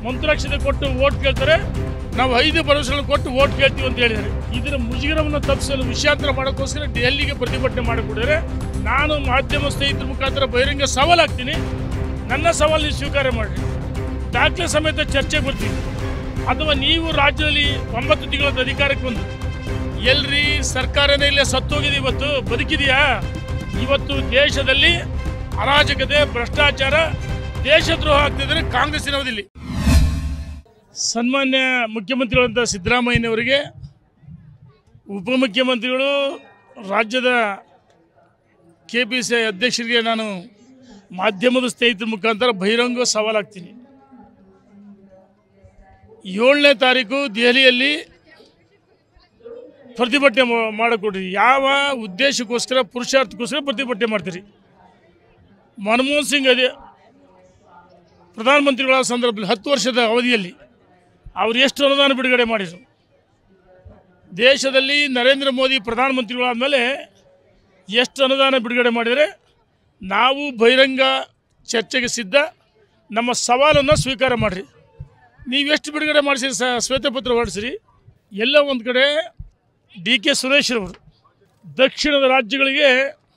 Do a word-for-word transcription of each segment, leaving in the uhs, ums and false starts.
ಮಂತ್ರಾಕ್ಷತೆ ಕೊಟ್ಟು ವೋಟ್ ಕೇಳ್ತಾರೆ, ನಾವು ಐದು ಭರವಸೆಗಳನ್ನು ಕೊಟ್ಟು ವೋಟ್ ಕೇಳ್ತೀವಿ ಅಂತ ಹೇಳಿದ್ದಾರೆ. ಇದರ ಮುಜುಗರವನ್ನು ತಪ್ಪಿಸಲು ವಿಷಯಾಂತರ ಮಾಡೋಕ್ಕೋಸ್ಕರ ದೆಹಲಿಗೆ ಪ್ರತಿಭಟನೆ ಮಾಡಿಕೊಡಿದರೆ ನಾನು ಮಾಧ್ಯಮ ಸ್ನೇಹಿತರ ಮುಖಾಂತರ ಬಹಿರಂಗ ಸವಾಲಾಗ್ತೀನಿ. ನನ್ನ ಸವಾಲು ನೀವು ಸ್ವೀಕಾರ ಮಾಡಿರಿ, ದಾಖಲೆ ಸಮೇತ ಚರ್ಚೆಗೆ ಬರ್ತೀನಿ. ಅಥವಾ ನೀವು ರಾಜ್ಯದಲ್ಲಿ ಒಂಬತ್ತು ತಿಂಗಳ ಅಧಿಕಾರಕ್ಕೆ ಬಂದು ಎಲ್ರಿ ಸರ್ಕಾರನೇ ಇಲ್ಲೇ ಸತ್ತೋಗಿದೆ, ಇವತ್ತು ಬದುಕಿದೆಯಾ? ಇವತ್ತು ದೇಶದಲ್ಲಿ ಅರಾಜಕತೆ, ಭ್ರಷ್ಟಾಚಾರ, ದೇಶದ್ರೋಹ ಆಗ್ತಿದ್ರೆ ಕಾಂಗ್ರೆಸ್ಸಿನವರಲ್ಲಿ. ಸನ್ಮಾನ್ಯ ಮುಖ್ಯಮಂತ್ರಿಗಳಂತ ಸಿದ್ದರಾಮಯ್ಯನವರಿಗೆ, ಉಪಮುಖ್ಯಮಂತ್ರಿಗಳು, ರಾಜ್ಯದ ಕೆ ಪಿ ಸಿ ಅಧ್ಯಕ್ಷರಿಗೆ ನಾನು ಮಾಧ್ಯಮದ ಸ್ನೇಹಿತರ ಮುಖಾಂತರ ಬಹಿರಂಗ ಸವಾಲಾಗ್ತೀನಿ. ಏಳನೇ ತಾರೀಕು ದೆಹಲಿಯಲ್ಲಿ ಪ್ರತಿಭಟನೆ ಮಾಡಿಕೊಡ್ರಿ. ಯಾವ ಉದ್ದೇಶಕ್ಕೋಸ್ಕರ, ಪುರುಷಾರ್ಥಕ್ಕೋಸ್ಕರ ಪ್ರತಿಭಟನೆ ಮಾಡ್ತೀರಿ? ಮನಮೋಹನ್ ಸಿಂಗ್ ಅದೇ ಪ್ರಧಾನಮಂತ್ರಿಗಳ ಸಂದರ್ಭದಲ್ಲಿ ಹತ್ತು ವರ್ಷದ ಅವಧಿಯಲ್ಲಿ ಅವರು ಎಷ್ಟು ಅನುದಾನ ಬಿಡುಗಡೆ ಮಾಡಿದರು? ದೇಶದಲ್ಲಿ ನರೇಂದ್ರ ಮೋದಿ ಪ್ರಧಾನಮಂತ್ರಿಗಳಾದ ಮೇಲೆ ಎಷ್ಟು ಅನುದಾನ ಬಿಡುಗಡೆ ಮಾಡಿದರೆ ನಾವು ಬಹಿರಂಗ ಚರ್ಚೆಗೆ ಸಿದ್ಧ. ನಮ್ಮ ಸವಾಲನ್ನು ಸ್ವೀಕಾರ ಮಾಡಿರಿ. ನೀವೆಷ್ಟು ಬಿಡುಗಡೆ ಮಾಡಿಸಿರಿ? ಸ ಶ್ವೇತಪತ್ರ ಹೊರಡಿಸಿರಿ. ಎಲ್ಲ ಒಂದು ಕಡೆ ಡಿ ಕೆ ಸುರೇಶ್ ಅವರು ದಕ್ಷಿಣದ ರಾಜ್ಯಗಳಿಗೆ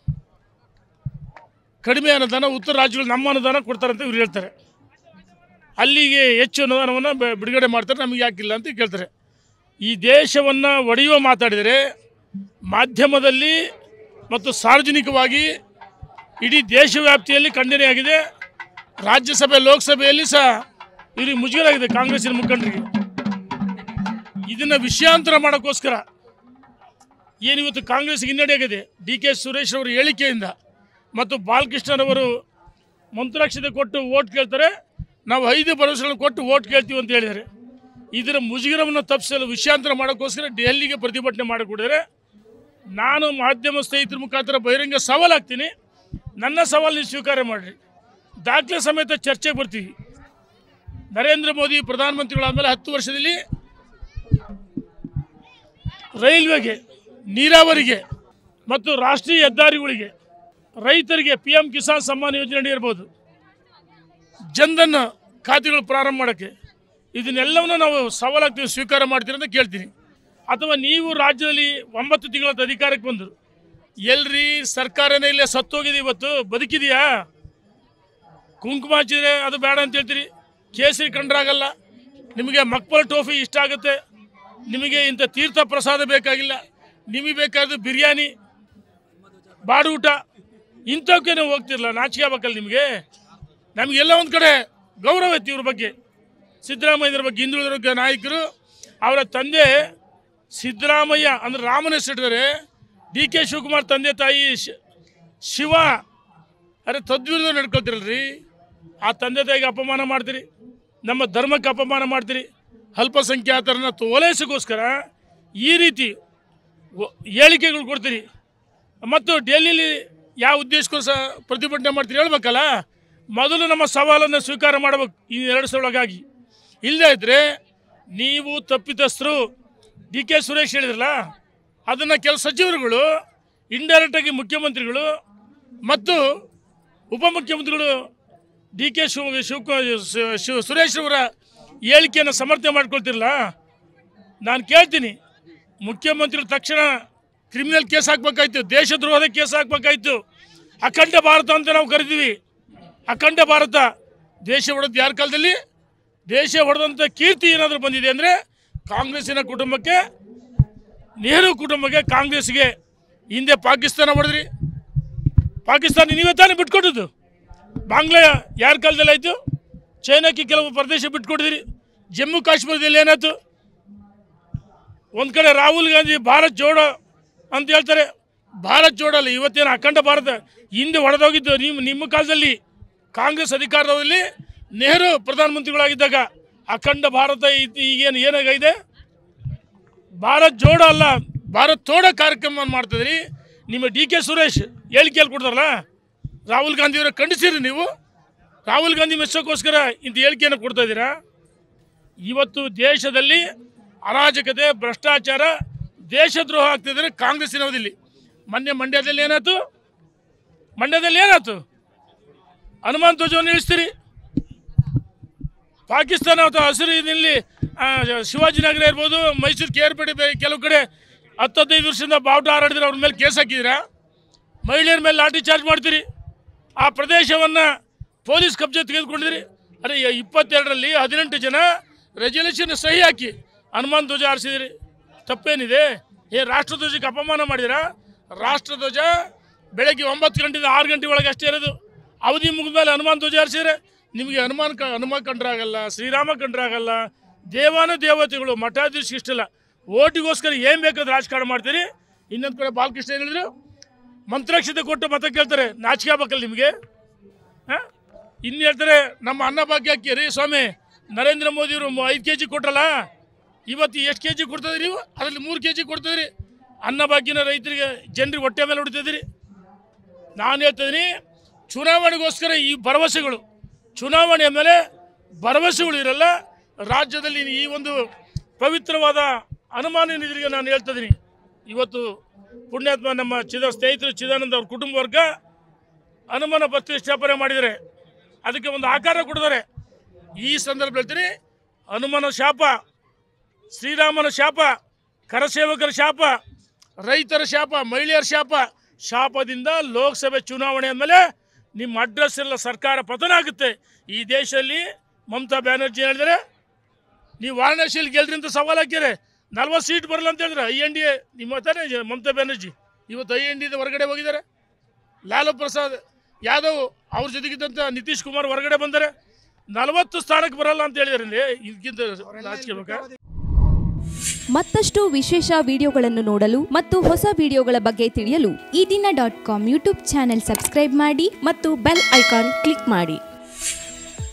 ಕಡಿಮೆ ಅನುದಾನ, ಉತ್ತರ ರಾಜ್ಯಗಳು ನಮ್ಮ ಅನುದಾನ ಕೊಡ್ತಾರಂತ ಇವ್ರು ಹೇಳ್ತಾರೆ. ಅಲ್ಲಿಗೆ ಹೆಚ್ಚು ಅನುದಾನವನ್ನು ಬಿಡುಗಡೆ ಮಾಡ್ತಾರೆ, ನಮಗೆ ಯಾಕಿಲ್ಲ ಅಂತ ಕೇಳ್ತಾರೆ. ಈ ದೇಶವನ್ನು ಒಡೆಯುವ ಮಾತಾಡಿದರೆ ಮಾಧ್ಯಮದಲ್ಲಿ ಮತ್ತು ಸಾರ್ವಜನಿಕವಾಗಿ ಇಡೀ ದೇಶವ್ಯಾಪ್ತಿಯಲ್ಲಿ ಖಂಡನೆಯಾಗಿದೆ. ರಾಜ್ಯಸಭೆ, ಲೋಕಸಭೆಯಲ್ಲಿ ಸಹ ಇವ್ರಿಗೆ ಮುಜುಗರಾಗಿದೆ ಕಾಂಗ್ರೆಸ್ಸಿನ ಮುಖಂಡರಿಗೆ. ಇದನ್ನು ವಿಷಯಾಂತರ ಮಾಡೋಕ್ಕೋಸ್ಕರ ಏನಿವತ್ತು ಕಾಂಗ್ರೆಸ್ಗೆ ಹಿನ್ನಡೆಯಾಗಿದೆ ಡಿ ಕೆ ಸುರೇಶ್ ಅವರ ಹೇಳಿಕೆಯಿಂದ. ಮತ್ತು ಬಾಲಕೃಷ್ಣರವರು ಮಂತ್ರಾಕ್ಷತೆ ಕೊಟ್ಟು ವೋಟ್ ಕೇಳ್ತಾರೆ, ನಾವು ಐದು ಭರವಸೆಗಳನ್ನು ಕೊಟ್ಟು ವೋಟ್ ಕೇಳ್ತೀವಿ ಅಂತ ಹೇಳಿದ್ದಾರೆ. ಇದರ ಮುಜುಗರವನ್ನು ತಪ್ಪಿಸಲು ವಿಷಯಾಂತರ ಮಾಡೋಕ್ಕೋಸ್ಕರ ದೆಹಲಿಗೆ ಪ್ರತಿಭಟನೆ ಮಾಡಿಕೊಡಿದರೆ ನಾನು ಮಾಧ್ಯಮ ಸ್ನೇಹಿತರ ಮುಖಾಂತರ ಬಹಿರಂಗ ಸವಾಲಾಗ್ತೀನಿ. ನನ್ನ ಸವಾಲು ನೀವು ಸ್ವೀಕಾರ ಮಾಡಿರಿ, ದಾಖಲೆ ಸಮೇತ ಚರ್ಚೆಗೆ ಬರ್ತೀವಿ. ನರೇಂದ್ರ ಮೋದಿ ಪ್ರಧಾನಮಂತ್ರಿಗಳಾದ ಮೇಲೆ ಹತ್ತು ವರ್ಷದಲ್ಲಿ ರೈಲ್ವೆಗೆ, ನೀರಾವರಿಗೆ ಮತ್ತು ರಾಷ್ಟ್ರೀಯ ಹೆದ್ದಾರಿಗಳಿಗೆ, ರೈತರಿಗೆ ಪಿ ಎಂ ಕಿಸಾನ್ ಸಮ್ಮಾನ್ ಯೋಜನೆ ಇರ್ಬೋದು, ಜನ್ಧನ್ ಖಾತೆಗಳು ಪ್ರಾರಂಭ ಮಾಡೋಕ್ಕೆ, ಇದನ್ನೆಲ್ಲವನ್ನು ನಾವು ಸವಾಲಾಗ್ತೀವಿ, ಸ್ವೀಕಾರ ಮಾಡ್ತೀರಿ ಅಂತ ಕೇಳ್ತೀನಿ. ಅಥವಾ ನೀವು ರಾಜ್ಯದಲ್ಲಿ ಒಂಬತ್ತು ತಿಂಗಳ ಅಧಿಕಾರಕ್ಕೆ ಬಂದರು, ಎಲ್ರಿ ಸರ್ಕಾರನೇ ಇಲ್ಲೇ ಸತ್ತೋಗಿದೆ, ಇವತ್ತು ಬದುಕಿದೆಯಾ? ಕುಂಕುಮ ಹಚ್ಚಿದ್ರೆ ಅದು ಬೇಡ ಅಂತ ಹೇಳ್ತೀರಿ, ಕೇಸರಿ ಕಂಡ್ರಾಗಲ್ಲ, ನಿಮಗೆ ಮಕ್ಬಲ್ ಟೋಫಿ ಇಷ್ಟ ಆಗುತ್ತೆ, ನಿಮಗೆ ಇಂಥ ತೀರ್ಥ ಪ್ರಸಾದ ಬೇಕಾಗಿಲ್ಲ, ನಿಮಗೆ ಬೇಕಾದ ಬಿರಿಯಾನಿ, ಬಾಡೂಟ, ಇಂಥವಕ್ಕೆ ನೀವು ಹೋಗ್ತಿರಲ್ಲ. ನಾಚಿಕೆ ಆಗಬೇಕಲ್ಲ ನಿಮಗೆ. ನಮಗೆಲ್ಲ ಒಂದು ಕಡೆ ಗೌರವ ಇತ್ತು ಇವ್ರ ಬಗ್ಗೆ, ಸಿದ್ದರಾಮಯ್ಯರ ಬಗ್ಗೆ. ಹಿಂದುಳಿದ ನಾಯಕರು, ಅವರ ತಂದೆ ಸಿದ್ದರಾಮಯ್ಯ ಅಂದರೆ ರಾಮನ ಹೆಸರಿದ್ದಾರೆ, ಡಿ ಕೆ ಶಿವಕುಮಾರ್ ತಂದೆ ತಾಯಿ ಶಿವ, ಅರೆ ತದ್ವಿರುದ್ಧ ನಡ್ಕೊಳ್ತಿರಲ್ರಿ. ಆ ತಂದೆ ತಾಯಿಗೆ ಅಪಮಾನ ಮಾಡ್ತೀರಿ, ನಮ್ಮ ಧರ್ಮಕ್ಕೆ ಅಪಮಾನ ಮಾಡ್ತೀರಿ, ಅಲ್ಪಸಂಖ್ಯಾತರನ್ನ ಓಲೈಸೋಕ್ಕೋಸ್ಕರ ಈ ರೀತಿ ಹೇಳಿಕೆಗಳು ಕೊಡ್ತೀರಿ. ಮತ್ತು ಡೆಲ್ಲಿಲಿ ಯಾವ ಉದ್ದೇಶಕ್ಕೋಸ್ಕರ ಪ್ರತಿಭಟನೆ ಮಾಡ್ತೀರಿ ಹೇಳ್ಬೇಕಲ್ಲ. ಮೊದಲು ನಮ್ಮ ಸವಾಲನ್ನು ಸ್ವೀಕಾರ ಮಾಡಬೇಕು ಈ ಎರಡು ಸಲುವಾಗಿ. ಇಲ್ಲದೇ ಇದ್ದರೆ ನೀವು ತಪ್ಪಿತಸ್ಥರು. ಡಿ ಕೆ ಸುರೇಶ್ ಹೇಳಿದ್ರಲ್ಲ, ಅದನ್ನು ಕೆಲವು ಸಚಿವರುಗಳು ಇಂಡೈರೆಕ್ಟಾಗಿ ಮುಖ್ಯಮಂತ್ರಿಗಳು ಮತ್ತು ಉಪಮುಖ್ಯಮಂತ್ರಿಗಳು ಡಿ ಕೆ ಶಿವ ಶಿವ ಸುರೇಶ್ ಅವರ ಹೇಳಿಕೆಯನ್ನು ಸಮರ್ಥನೆ ಮಾಡ್ಕೊಳ್ತಿರಲ್ಲ. ನಾನು ಕೇಳ್ತೀನಿ, ಮುಖ್ಯಮಂತ್ರಿಗಳು ತಕ್ಷಣ ಕ್ರಿಮಿನಲ್ ಕೇಸ್ ಹಾಕಬೇಕಾಯ್ತು, ದೇಶದ್ರೋಹದ ಕೇಸ್ ಹಾಕಬೇಕಾಯ್ತು. ಅಖಂಡ ಭಾರತ ಅಂತ ನಾವು ಕರಿತೀವಿ. ಅಖಂಡ ಭಾರತ ದೇಶ ಹೊಡೆದು ಯಾರ ಕಾಲದಲ್ಲಿ? ದೇಶ ಹೊಡೆದಂಥ ಕೀರ್ತಿ ಏನಾದರೂ ಬಂದಿದೆ ಅಂದರೆ ಕಾಂಗ್ರೆಸ್ಸಿನ ಕುಟುಂಬಕ್ಕೆ, ನೆಹರು ಕುಟುಂಬಕ್ಕೆ, ಕಾಂಗ್ರೆಸ್ಗೆ. ಹಿಂದೆ ಪಾಕಿಸ್ತಾನ ಹೊಡೆದ್ರಿ, ಪಾಕಿಸ್ತಾನ ನೀವೇ ತಾನೇ ಬಿಟ್ಕೊಟ್ಟಿದ್ದು. ಬಾಂಗ್ಲಾ ಯಾರ ಕಾಲದಲ್ಲಿ ಆಯಿತು? ಚೈನಾಕ್ಕೆ ಕೆಲವು ಪ್ರದೇಶ ಬಿಟ್ಕೊಟ್ಟಿದ್ರಿ. ಜಮ್ಮು ಕಾಶ್ಮೀರದಲ್ಲಿ ಏನಾಯ್ತು? ಒಂದು ಕಡೆ ರಾಹುಲ್ ಗಾಂಧಿ ಭಾರತ್ ಜೋಡೋ ಅಂತ ಹೇಳ್ತಾರೆ, ಭಾರತ್ ಜೋಡಲ್ಲ, ಇವತ್ತೇನು ಅಖಂಡ ಭಾರತ. ಹಿಂದೆ ಹೊಡೆದೋಗಿದ್ದು ನಿಮ್ಮ ನಿಮ್ಮ ಕಾಲದಲ್ಲಿ, ಕಾಂಗ್ರೆಸ್ ಅಧಿಕಾರದಲ್ಲಿ ನೆಹರು ಪ್ರಧಾನಮಂತ್ರಿಗಳಾಗಿದ್ದಾಗ ಅಖಂಡ ಭಾರತ. ಈಗೇನು ಏನಾಗಿದೆ? ಭಾರತ್ ಜೋಡೋ ಅಲ್ಲ, ಭಾರತ್ ತೋಡೋ ಕಾರ್ಯಕ್ರಮ ಮಾಡ್ತಿದ್ರಿ. ನಿಮ್ಮ ಡಿ ಕೆ ಸುರೇಶ್ ಹೇಳಿಕೆಯಲ್ಲಿ ಕೊಡ್ತಾರಲ್ಲ, ರಾಹುಲ್ ಗಾಂಧಿಯವರ ಖಂಡಿಸಿರಿ. ನೀವು ರಾಹುಲ್ ಗಾಂಧಿ ಮೆಚ್ಚೋಕ್ಕೋಸ್ಕರ ಇಂಥ ಹೇಳಿಕೆಯನ್ನು ಕೊಡ್ತಾ ಇದ್ದೀರಾ. ಇವತ್ತು ದೇಶದಲ್ಲಿ ಅರಾಜಕತೆ, ಭ್ರಷ್ಟಾಚಾರ, ದೇಶದ್ರೋಹ ಆಗ್ತಿದ್ರೆ ಕಾಂಗ್ರೆಸ್ಸಿನವರಲ್ಲಿ. ಮೊನ್ನೆ ಮಂಡ್ಯದಲ್ಲಿ ಏನಾಯ್ತು? ಮಂಡ್ಯದಲ್ಲಿ ಏನಾಯ್ತು? ಹನುಮಾನ್ ಧ್ವಜವನ್ನು ಇಳಿಸ್ತೀರಿ, ಪಾಕಿಸ್ತಾನ ಅಥವಾ ಹಸಿರು ಇದರಲ್ಲಿ ಶಿವಾಜಿನಗರ ಇರ್ಬೋದು, ಮೈಸೂರು ಕೆ ಆರ್ ಪೇಟೆ ಕೆಲವು ಕಡೆ ಹತ್ತು ಹದಿನೈದು ವರ್ಷದಿಂದ ಬಾವುಟ ಹಾರಾಡಿದ್ರೆ ಅವ್ರ ಮೇಲೆ ಕೇಸ್ ಹಾಕಿದ್ದೀರಾ? ಮಹಿಳೆಯರ ಮೇಲೆ ಲಾಠಿ ಚಾರ್ಜ್ ಮಾಡ್ತೀರಿ. ಆ ಪ್ರದೇಶವನ್ನು ಪೊಲೀಸ್ ಕಬ್ಜೆ ತೆಗೆದುಕೊಂಡಿದ್ದೀರಿ. ಅರೆ ಇಪ್ಪತ್ತೆರಡರಲ್ಲಿ ಹದಿನೆಂಟು ಜನ ರೆಜಲ್ಯೂಷನ್ ಸಹಿ ಹಾಕಿ ಹನುಮಾನ್ ಧ್ವಜ ಹಾರಿಸಿದಿರಿ. ತಪ್ಪೇನಿದೆ? ಏ ರಾಷ್ಟ್ರಧ್ವಜಕ್ಕೆ ಅಪಮಾನ ಮಾಡಿದಿರಾ? ರಾಷ್ಟ್ರಧ್ವಜ ಬೆಳಗ್ಗೆ ಒಂಬತ್ತು ಗಂಟೆಯಿಂದ ಆರು ಗಂಟೆ ಒಳಗೆ ಅಷ್ಟೇ ಇರೋದು. ಅವಧಿ ಮುಗಿದ ಮೇಲೆ ಹನುಮಾನ್ ಧ್ವಜ ಹಾರಿಸಿದ್ರೆ ನಿಮಗೆ ಹನುಮಾನ್ ಕ ಹನುಮ ಕಂಡ್ರಾಗಲ್ಲ, ಶ್ರೀರಾಮ ಕಂಡ್ರಾಗಲ್ಲ. ದೇವಾನ ದೇವತೆಗಳು ಮಠಾಧೀಶ ಇಷ್ಟಲ್ಲ. ಓಟಿಗೋಸ್ಕರ ಏನು ಬೇಕಾದ್ರೆ ರಾಜಕಾರಣ ಮಾಡ್ತೀರಿ. ಇನ್ನೊಂದು ಕಡೆ ಬಾಲಕೃಷ್ಣ ಏನು ಹೇಳಿದ್ರು, ಮಂತ್ರಾಕ್ಷತೆ ಕೊಟ್ಟು ಮತ ಕೇಳ್ತಾರೆ. ನಾಚಿಕೆ ಆಗ್ಬೇಕಲ್ಲ ನಿಮಗೆ? ಹಾಂ, ಇನ್ನು ಹೇಳ್ತಾರೆ ನಮ್ಮ ಅನ್ನಭಾಗ್ಯ ಅಕ್ಕಿ ರೀ ಸ್ವಾಮಿ, ನರೇಂದ್ರ ಮೋದಿಯವರು ಐದು ಕೆ ಜಿ ಕೊಟ್ಟಲ್ಲ, ಇವತ್ತು ಎಷ್ಟು ಕೆ ಜಿ ಕೊಡ್ತಿದ್ರಿ ನೀವು? ಅದರಲ್ಲಿ ಮೂರು ಕೆ ಜಿ ಕೊಡ್ತಿದ್ರಿ. ಅನ್ನಭಾಗ್ಯನ ರೈತರಿಗೆ ಜನರಿಗೆ ಹೊಟ್ಟೆ ಮೇಲೆ ಹೊಡಿತಿದ್ರಿ. ನಾನು ಹೇಳ್ತಿದ್ದೀನಿ, ಚುನಾವಣೆಗೋಸ್ಕರ ಈ ಭರವಸೆಗಳು, ಚುನಾವಣೆಯ ಮೇಲೆ ಭರವಸೆಗಳು ಇರಲ್ಲ. ರಾಜ್ಯದಲ್ಲಿ ಈ ಒಂದು ಪವಿತ್ರವಾದ ಹನುಮಾನ ನಿಧಿಗೆ ನಾನು ಹೇಳ್ತಿದ್ದೀನಿ, ಇವತ್ತು ಪುಣ್ಯಾತ್ಮ ನಮ್ಮ ಚಿದ ಸ್ನೇಹಿತರು ಚಿದಾನಂದ ಅವ್ರ ಕುಟುಂಬ ವರ್ಗ ಹನುಮಾನ ಪ್ರತಿಷ್ಠಾಪನೆ ಮಾಡಿದರೆ ಅದಕ್ಕೆ ಒಂದು ಆಕಾರ ಕೊಡಿದ್ದಾರೆ. ಈ ಸಂದರ್ಭ ಹೇಳ್ತೀನಿ, ಹನುಮನ ಶಾಪ, ಶ್ರೀರಾಮನ ಶಾಪ, ಕರಸೇವಕರ ಶಾಪ, ರೈತರ ಶಾಪ, ಮಹಿಳೆಯರ ಶಾಪ, ಶಾಪದಿಂದ ಲೋಕಸಭೆ ಚುನಾವಣೆ ಮೇಲೆ ನಿಮ್ಮ ಅಡ್ರೆಸ್ ಎಲ್ಲ ಸರ್ಕಾರ ಪತನ ಆಗುತ್ತೆ. ಈ ದೇಶದಲ್ಲಿ ಮಮತಾ ಬ್ಯಾನರ್ಜಿ ಹೇಳಿದರೆ ನೀವು ವಾರಣಾಸಿಯಲ್ಲಿ ಗೆಲ್ರಿ ಅಂತ ಸವಾಲು ಹಾಕ್ಯಾರೆ. ನಲ್ವತ್ತು ಸೀಟ್ ಬರಲ್ಲ ಅಂತ ಹೇಳಿದ್ರೆ ಐ ಎನ್ ಡಿ ಎ ನಿಮ್ಮ ತಾನೇ ಮಮತಾ ಬ್ಯಾನರ್ಜಿ ಇವತ್ತು ಐ ಎನ್ ಡಿ ಹೊರಗಡೆ ಹೋಗಿದ್ದಾರೆ. ಲಾಲು ಪ್ರಸಾದ್ ಯಾದವ್ ಅವ್ರ ಜೊತೆಗಿದ್ದಂಥ ನಿತೀಶ್ ಕುಮಾರ್ ಹೊರಗಡೆ ಬಂದರೆ ನಲವತ್ತು ಸ್ಥಾನಕ್ಕೆ ಬರಲ್ಲ ಅಂತ ಹೇಳಿದಾರೆ. ಇದಕ್ಕಿಂತ ರಾಜಕೀಯ ಬೇಕಾ? ಮತ್ತಷ್ಟು ವಿಶೇಷ ವಿಡಿಯೋಗಳನ್ನು ನೋಡಲು ಮತ್ತು ಹೊಸ ವಿಡಿಯೋಗಳ ಬಗ್ಗೆ ತಿಳಿಯಲು Ee Dina dot com YouTube channel subscribe ಮಾಡಿ ಮತ್ತು ಬೆಲ್ ಐಕಾನ್ ಕ್ಲಿಕ್ ಮಾಡಿ.